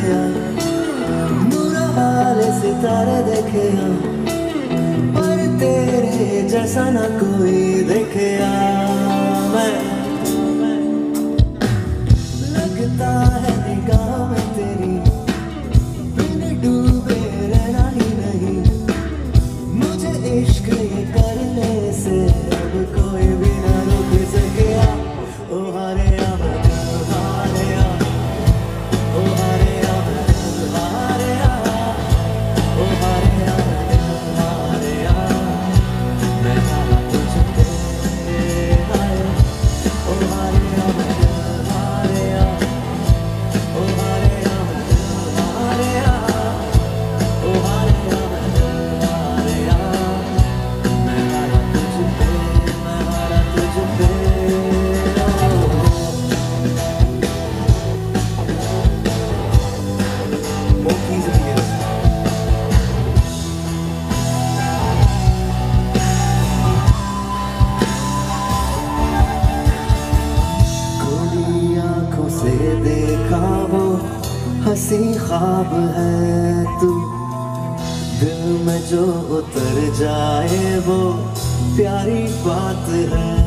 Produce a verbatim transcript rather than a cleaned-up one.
बुरा हाल सितारे देखे पर तेरे जैसा न कोई देखे। मैं लगता है निगाह में तेरी बिन डूबे रहना ही नहीं। मुझे इश्क ये करने से अब कोई भी ना रोक सके। ओ हारे देखा वो हंसी ख्वाब है तू, दिल में जो उतर जाए वो प्यारी बात है।